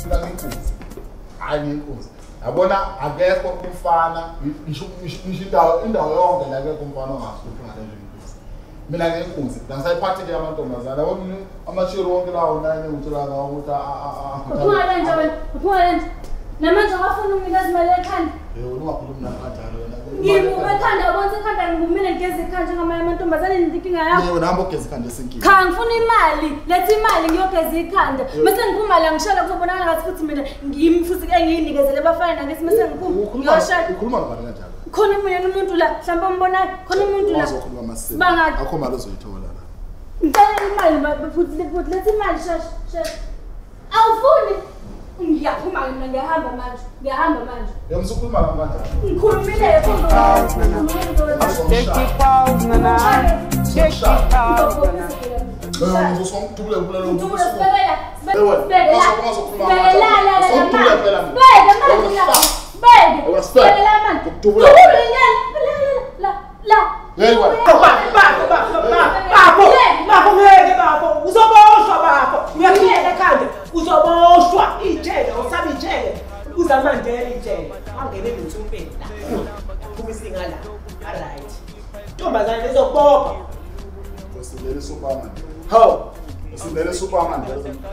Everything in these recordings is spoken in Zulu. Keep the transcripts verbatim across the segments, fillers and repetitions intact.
mina ngiyinkunzi hayi ngiyinkunzi yabona akekho umfana ngisho indawo indawo yonke la akekho umfana ongahluphi ngale nto mina ngiyinkunzi ngisayiphathi ke amantombazana yabona amashiro wonke lawo nane utholaka ukuthi a a uphuma kanje wena uphuma kanje namanje awafuna umnikazi imali ekhanda yebo ungakhulumi nakanjalo wena ngibuka ekhanda ubonisa ekhanda ngumina ngigeze ekhanda ngamanye amantombazane ninkinga yakho yebo nami ogeza ekhanda esinkinga cha ngifuna imali lethi imali ngiyogeza ikhanda bese ngiphuma la ngishela kuzobonakala ngathi futhi mina ngimfuthi engiyinikezele abafana nangithi bese ngiphuma ngiyoshaya ukhuluma ngani kanjalo khona umunye umuntu la mhlawumbe umbonayo khona umuntu la uzokhuluma amasiko bangathi akho mali ozoyithola la ngicela imali futhi futhi lethi imali shash shash awufuni ngiyaphuma mina ngiyahamba manje ngiyahamba manje yomsa ukhuluma kanjalo ngikhulumile futhi Take it pause, nana. Take it pause, nana. Wewe uzosongitubule ubule lo Tubula sibekela sibekela la la la la sibekela manje la beke sibekela manje Tubula la la Wewe Baba baba baba baba ngeke baba uzoboshwa baba uyakuyeka ekhanda uzoboshwa ijele usabe ijele uzamandela ijele angene nentsumpeni la kumisinga la alright ntombazana lezobopha usilele Superman ho usilele Superman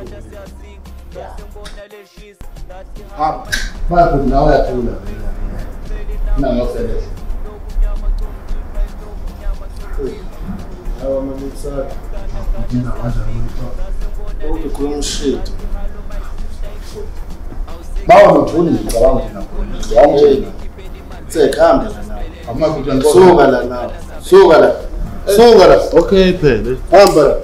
ha ba nawe yathula mina ngiyosele Hawa mamitsaka. Dina waje lo Uthi khuluma shit. bawo nothuni ngicabanga thina khona Yamjela. Sekhambe la nawe. amakuthi Suka la nawe. Suka la. Suka la. Okay phela. Hamba la.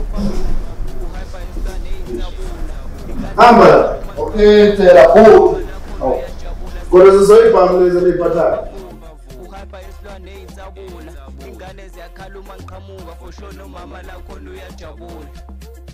Hamba la. okay phela futhi Aw. Kodwa sizoyibhamu lezi liphathayo. Ingane ziyakhala uma ngiqhamuka for sure nomama lakho uyajabula